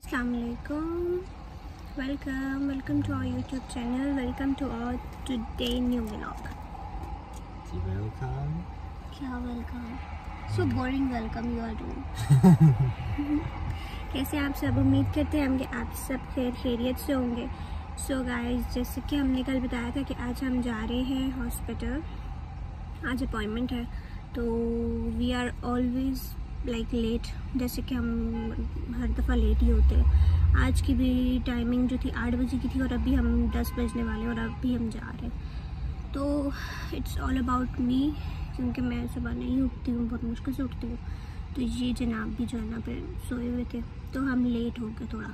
Assalamualaikum. Welcome to our YouTube channel. Welcome to our today new vlog. Welcome. क्या welcome? So boring welcome you are doing. कैसे आप सब? उम्मीद करते हैं कि आप सब खैरियत से होंगे. So guys, जैसे कि हमने कल बताया था कि आज हम जा रहे हैं हॉस्पिटल. आज अपॉइंटमेंट है तो we are always like late, जैसे कि हम हर दफ़ा लेट ही होते हैं. आज की भी टाइमिंग जो थी 8 बजे की थी और अभी हम 10 बजने वाले हैं और अभी हम जा रहे हैं. तो इट्स ऑल अबाउट मी, क्योंकि मैं सुबह नहीं उठती हूँ, बहुत मुश्किल से उठती हूँ. तो ये जनाब भी जो है ना फिर सोए हुए थे तो हम लेट हो गए थोड़ा.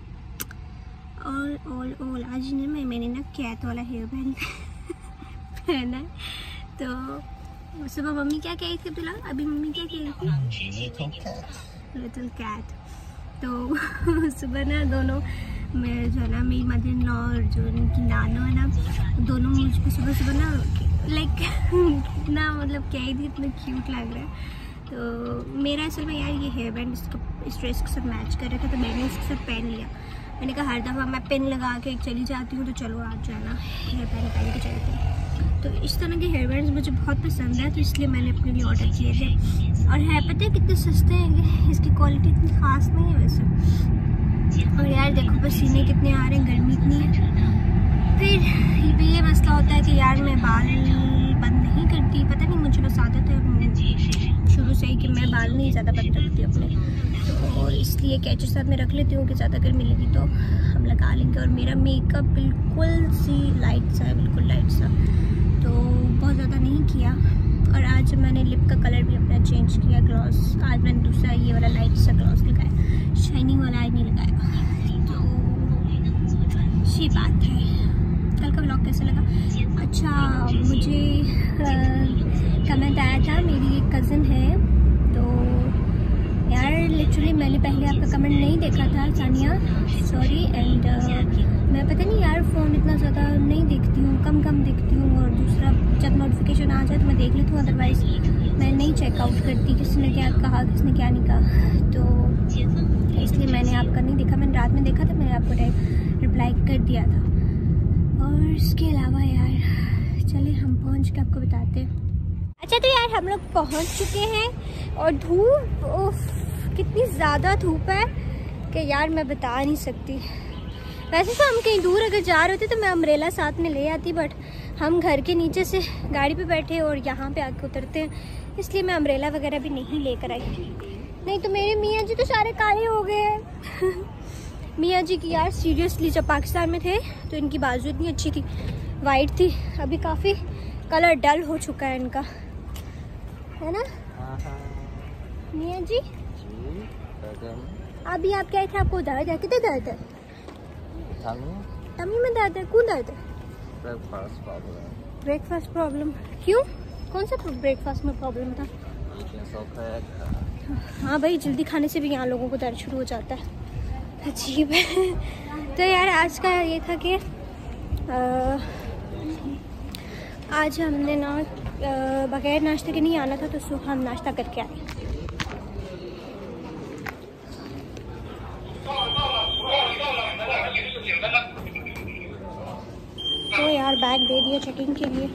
और आज ने मैंने ना कैट वाला हेयर बैंड पहना है. तो सुबह मम्मी क्या कह रही थी अब्दुल्ला? अभी मम्मी क्या कह रही थी? Little cat. तो सुबह ना दोनों मैं जो है ना, मेरी मदर इन लॉ और जो उनकी नाना है ना, दोनों मुझको सुबह ना लाइक ना मतलब कह रही थी इतना क्यूट लग रहा है. तो मेरा असल में यार ये हेयर बैंड इस ड्रेस के साथ मैच कर रहा था तो मैंने उसके साथ पहन लिया. मैंने कहा हर दफ़ा मैं पिन लगा के चली जाती हूँ तो चलो आज जो है ना हेयर बैंड पहन के चलते हैं. तो इस तरह के हेयर बैंड्स मुझे बहुत पसंद है तो इसलिए मैंने अपने लिए ऑर्डर किए थे. और है पता है कितने सस्ते हैं, इसकी क्वालिटी इतनी ख़ास नहीं है वैसे. और यार देखो पसीने कितने आ रहे हैं, गर्मी इतनी है. फिर ये मसला होता है कि यार मैं बाल बंद नहीं करती, पता नहीं मुझे बस आदत है शुरू से ही कि मैं बाल नहीं ज़्यादा बंद रखती अपने. तो और इसलिए कैचर साथ में रख लेती हूँ कि ज़्यादा गर्मी लगी तो हम लगा लेंगे. और मेरा मेकअप बिल्कुल सी लाइट सा है, बिल्कुल लाइट सा, तो बहुत ज़्यादा नहीं किया. और आज मैंने लिप का कलर भी अपना चेंज किया, ग्लॉस. आज मैंने दूसरा ये वाला लाइट सा ग्लॉस लगाया, शाइनिंग वाला आज नहीं लगाया. तो ये बात है. कल का व्लॉग कैसा लगा? अच्छा, मुझे कमेंट आया था, मेरी एक कज़न है तो यार लिटरली मैंने पहले आपका कमेंट नहीं देखा था सानिया, सॉरी. एंड मैं पता नहीं यार फ़ोन इतना ज़्यादा नहीं देखती हूँ, कम देखती हूँ. और दूसरा जब नोटिफिकेशन आ जाए तो मैं देख लेती हूँ, अदरवाइज़ मैं नहीं चेकआउट करती किसने क्या कहा किसने क्या नहीं कहा. तो इसलिए मैंने आपका नहीं देखा. मैंने रात में देखा था, मैंने आपको रिप्लाई कर दिया था. और इसके अलावा यार चले हम पहुँच के आपको बताते हैं. अच्छा तो यार हम लोग पहुँच चुके हैं और धूप कितनी ज़्यादा धूप है कि यार मैं बता नहीं सकती. वैसे तो हम कहीं दूर अगर जा रहे होते तो मैं अम्ब्रेला साथ में ले आती, बट हम घर के नीचे से गाड़ी पे बैठे और यहाँ पे आके उतरते हैं, इसलिए मैं अम्ब्रेला वगैरह भी नहीं लेकर आई. नहीं तो मेरे मियाँ जी तो सारे काले हो गए हैं. मियाँ जी की यार सीरियसली जब पाकिस्तान में थे तो इनकी बाजू इतनी अच्छी थी, वाइट थी. अभी काफ़ी कलर डल हो चुका है इनका, है ना मियाँ जी? अभी आप क्या थे, आपको दर्द है? कितने दर्द है? टमी में दर्द है? कौन दर्द है? Breakfast problem. क्यों, कौन सा ब्रेकफास्ट में प्रॉब्लम था? हाँ भाई, जल्दी खाने से भी यहाँ लोगों को दर्द शुरू हो जाता है, अजीब है. तो यार आज का ये था कि आज हमने ना बगैर नाश्ते के नहीं आना था तो सुबह हम नाश्ता करके आए. तो यार बैग दे दिया चेकिंग के लिए.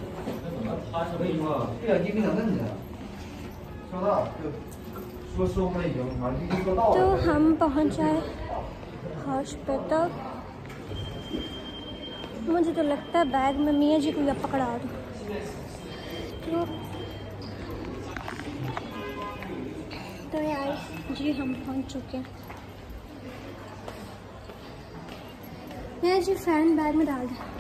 तो हम पहुंच जाए हॉस्पिटल. मुझे तो लगता है बैग में मियाँ जी को या पकड़ा दो. तो यार जी हम पहुंच चुके हैं. मियाँ जी फैन बैग में डाल दें.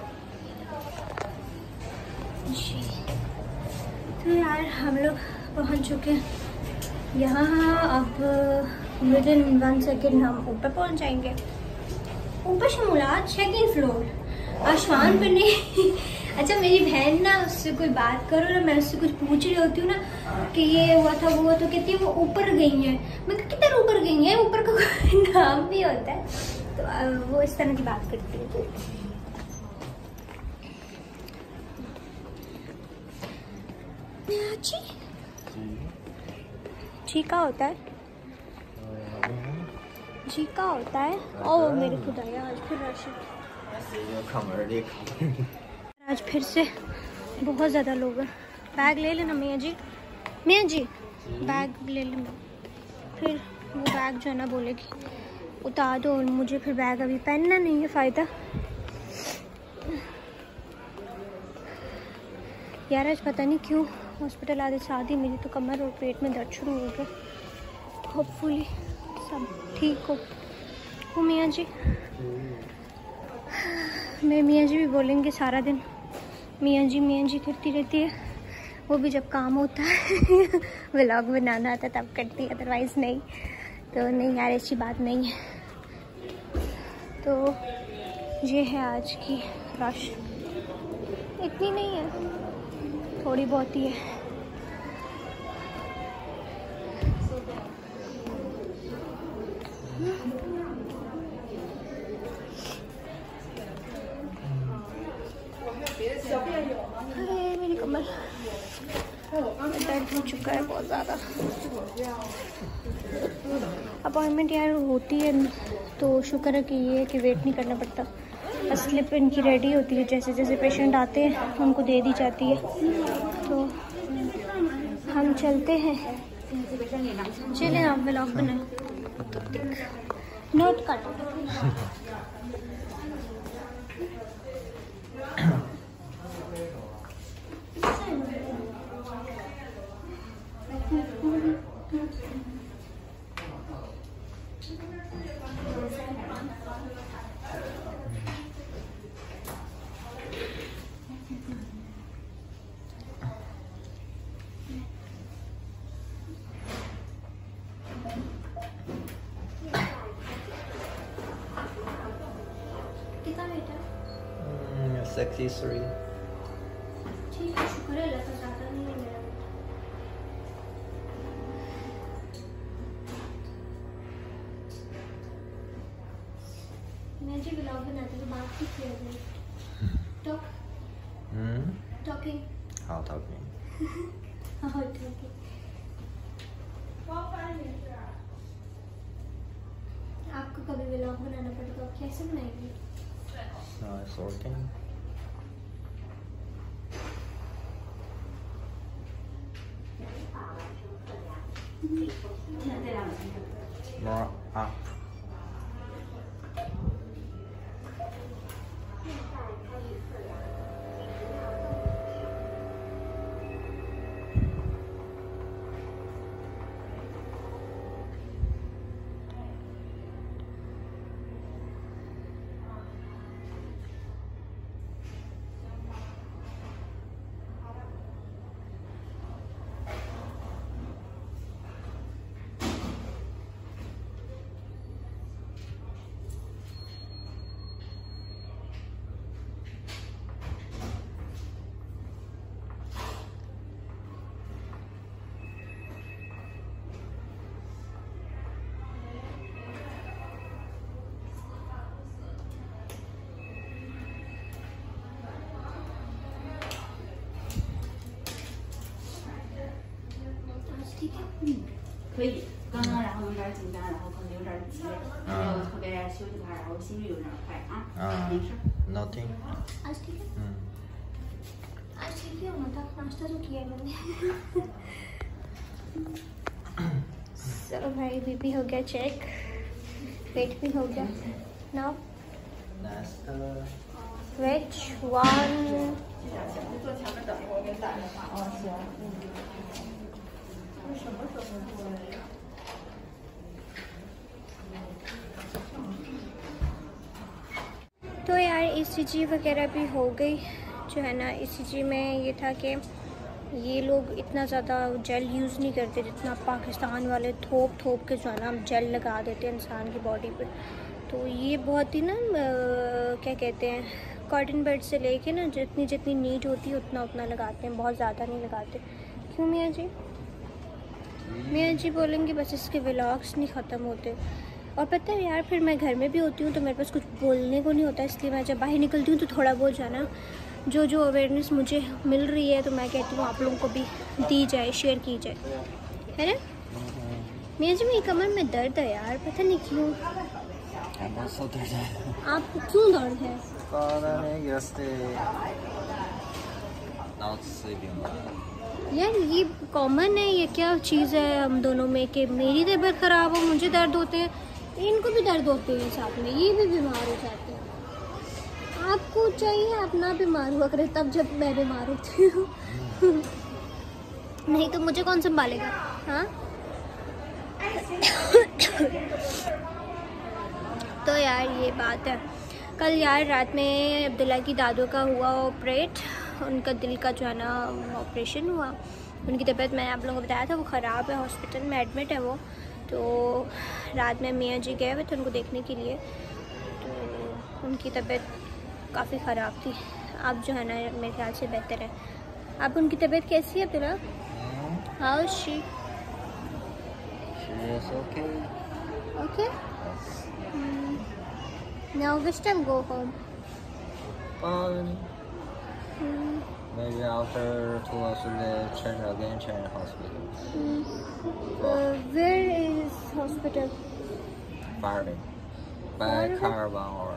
तो यार हम लोग पहुंच चुके हैं यहाँ. अब विद इन 1 सेकेंड हम ऊपर पहुंच जाएंगे. ऊपर शमूलात सेकंड फ्लोर, आसमान पर नहीं. अच्छा मेरी बहन ना, उससे कोई बात करो ना, मैं उससे कुछ पूछ रही होती हूँ ना कि ये हुआ था वो हुआ, तो कहती है वो ऊपर गई है. मैं किधर ऊपर गई है? ऊपर का कोई नाम भी होता है. तो वो इस तरह की बात करती है. ठीक होता है चीका होता है। ओ मेरे खुदाया, आज फिर रश है। आज फिर से बहुत ज़्यादा लोग हैं। बैग ले लेना मियाँ जी, मियाँ जी बैग ले लेना। फिर वो बैग जो है ना बोलेगी उतार दो, और मुझे फिर बैग अभी पहनना नहीं है फ़ायदा। यार आज पता नहीं क्यों हॉस्पिटल आधे शादी, मेरी तो कमर और पेट में दर्द शुरू हो गया। होपफुली सब ठीक हो मियाँ जी। मैं मियाँ जी भी बोलेंगे सारा दिन मियाँ जी करती रहती है, वो भी जब काम होता है व्लॉग बनाना आता तब करती है, अदरवाइज़ नहीं। तो नहीं यार ऐसी बात नहीं है। तो ये है आज की रश, इतनी नहीं है, थोड़ी बहुत ही है। अरे मेरी कमर दर्द हो चुका है बहुत ज़्यादा। अपॉइंटमेंट यार होती है तो शुक्र है कि ये है कि वेट नहीं करना पड़ता। स्लिप इनकी रेडी होती है, जैसे जैसे पेशेंट आते हैं उनको दे दी जाती है। तो हम चलते हैं, चलें आप व्लॉग बनाएं, नोट काटो। कितना बेटा? 63. ठीक है, शुक्र है अल्लाह का, ज़्यादा नहीं है मेरा। मैं जी व्लॉग बनाती तो बात की किया जाए। टॉकिंग हाँ talking. हाँ ठीक है। आपको कभी व्लॉग बनाना पड़े तो आप कैसे बनाएंगे? No, it's working. More up. ठीक है। 可以，刚刚然后有点紧张，然后可能有点急，没有特别休息快，然后心率有点快啊，没事。 Nothing. आज ठीक है। आज ठीक है, होना था, नाश्ता तो किया मैंने। चलो भाई, बीपी हो गया चेक, पेट भी हो गया। Now Nasta. which one? तो यार ECG वगैरह भी हो गई जो है ना। ECG में ये था कि ये लोग इतना ज़्यादा जेल यूज़ नहीं करते जितना पाकिस्तान वाले थोप के जो है ना जेल लगा देते हैं इंसान की बॉडी पे। तो ये बहुत ही ना क्या कहते हैं, कॉटन बड से लेके ना जितनी जितनी नीड होती है उतना लगाते हैं, बहुत ज़्यादा नहीं लगाते। क्यों मियाँ जी? मियाँ जी बोलेंगे बस इसके व्लॉग्स नहीं ख़त्म होते। और पता है यार, फिर मैं घर में भी होती हूँ तो मेरे पास कुछ बोलने को नहीं होता, इसलिए मैं जब बाहर निकलती हूँ तो थोड़ा बहुत जो है ना जो अवेयरनेस मुझे मिल रही है तो मैं कहती हूँ आप लोगों को भी दी जाए, शेयर की जाए, है ना मेरी मेरी कमर में दर्द है यार, पता नहीं क्यों। बहुत दर्द है। आपको क्यों दर्द है? पता नहीं, yesterday not sleeping well। यार ये कॉमन है, ये क्या चीज़ है हम दोनों में कि मेरी तबीयत ख़राब हो मुझे दर्द होते हैं, इनको भी दर्द होते हैं साथ में, ये भी बीमार हो जाते हैं। आपको चाहिए आप ना बीमार हुआ करें तब जब मैं बीमार होती हूँ। नहीं तो मुझे कौन संभालेगा? हाँ तो यार ये बात है। कल यार रात में अब्दुल्ला की दादू का हुआ ऑपरेट, उनका दिल का जो है ना ऑपरेशन हुआ। उनकी तबीयत मैंने आप लोगों को बताया था वो ख़राब है, हॉस्पिटल में एडमिट है वो। तो रात में मियाँ जी गए हुए थे उनको देखने के लिए, तो उनकी तबीयत काफ़ी ख़राब थी। अब जो है ना मेरे ख्याल से बेहतर है। अब उनकी तबीयत कैसी है Abdullah? How is she? She is okay। Okay. Now which time go home? Maybe after 2 or 3 days, change hospital। Where is hospital? Friday, by car 1 hour।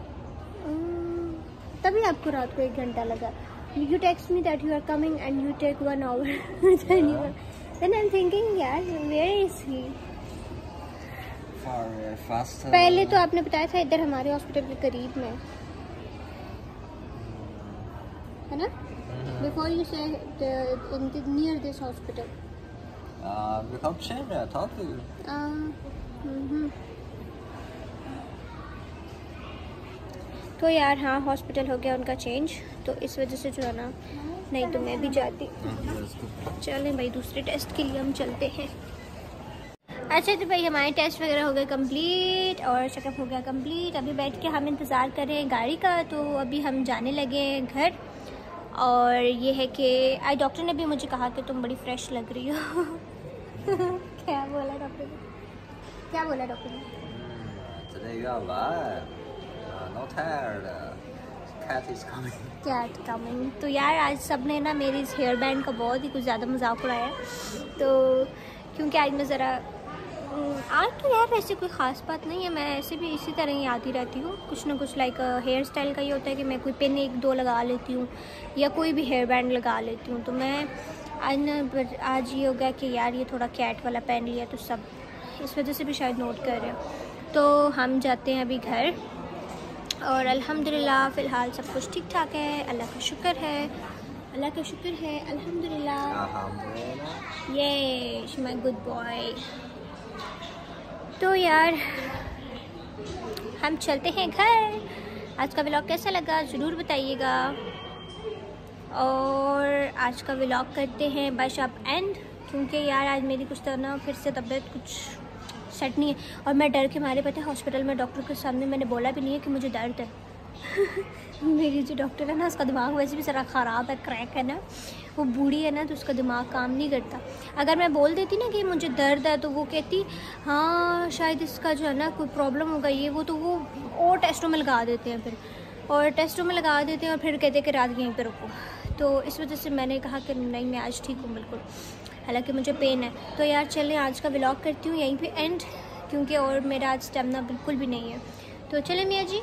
तभी आपको रात को 1 घंटा लगा। You text me that you are coming and you take 1 hour। Then I'm thinking यार where is he? Faster। पहले तो आपने बताया था इधर हमारे हॉस्पिटल के करीब में है ना? Before you said near this hospital। We can't change it, I told you। तो यार हाँ हॉस्पिटल हो गया उनका चेंज, तो इस वजह से जो है ना, नहीं तो मैं भी जाती। चलें भाई दूसरे टेस्ट के लिए हम चलते हैं। अच्छा तो भाई हमारे टेस्ट वगैरह हो गए कंप्लीट और चेकअप हो गया कंप्लीट। अभी बैठ के हम इंतज़ार कर रहे हैं गाड़ी का, तो अभी हम जाने लगे हैं घर। और ये है कि आई डॉक्टर ने भी मुझे कहा कि तुम बड़ी फ्रेश लग रही हो। क्या बोला डॉक्टर ने? क्या बोला डॉक्टर ने? Today you are alive, not tired। Cat is coming। Cat coming. तो यार आज सब ने ना मेरी इस हेयर बैंड का बहुत ही कुछ ज़्यादा मजाक उड़ाया है। तो क्योंकि आज मैं ज़रा आज तो यार वैसे कोई ख़ास बात नहीं है, मैं ऐसे भी इसी तरह ही आती रहती हूँ। कुछ ना कुछ लाइक हेयर स्टाइल का ये होता है कि मैं कोई पिन 1-2 लगा लेती हूँ या कोई भी हेयर बैंड लगा लेती हूँ। तो मैं आज ये हो गया कि यार ये थोड़ा कैट वाला पहन लिया, तो सब इस वजह से भी शायद नोट कर रहे हैं। तो हम जाते हैं अभी घर और अल्हम्दुलिल्लाह फ़िलहाल सब कुछ ठीक ठाक है, अल्लाह का शुक्र है, अल्लाह का शुक्र है अल्हम्दुलिल्लाह। ये माय गुड बॉय। तो यार हम चलते हैं घर। आज का व्लॉग कैसा लगा ज़रूर बताइएगा, और आज का व्लॉग करते हैं बस अब एंड, क्योंकि यार आज मेरी कुछ तो ना फिर से तबीयत कुछ सेट नहीं है। और मैं डर के मारे पता है हॉस्पिटल में डॉक्टर के सामने मैंने बोला भी नहीं है कि मुझे दर्द है। मेरी जो डॉक्टर है ना उसका दिमाग वैसे भी ज़रा ख़राब है, क्रैक है ना, वो बूढ़ी है ना, तो उसका दिमाग काम नहीं करता। अगर मैं बोल देती ना कि मुझे दर्द है तो वो कहती हाँ शायद इसका जो है ना कोई प्रॉब्लम होगा ये वो, तो वो और टेस्टों में लगा देते हैं फिर, और टेस्टों में लगा देते हैं और फिर कहते हैं कि रात यहीं पर रुको। तो इस वजह से मैंने कहा कि नहीं मैं आज ठीक हूँ बिल्कुल, हालांकि मुझे पेन है। तो यार चलें आज का व्लॉग करती हूँ यहीं पे एंड, क्योंकि और मेरा आज स्टेमिना बिल्कुल भी नहीं है। तो चलें मियाँ जी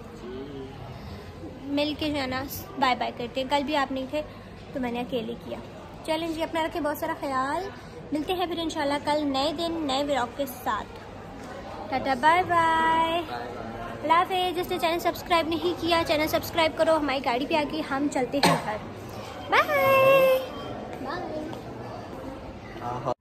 मिल के जो है ना बाय बाय करते हैं। कल भी आप नहीं थे तो मैंने अकेले किया। चलें जी अपना रखें बहुत सारा ख्याल, मिलते हैं फिर इंशाल्लाह कल नए दिन नए व्लॉग के साथ। टाटा बाय बाय, अल्लाह हाफ़िज़। जिसने चैनल सब्सक्राइब नहीं किया चैनल सब्सक्राइब करो। हमारी गाड़ी पे आके हम चलते हैं घर। Bye bye.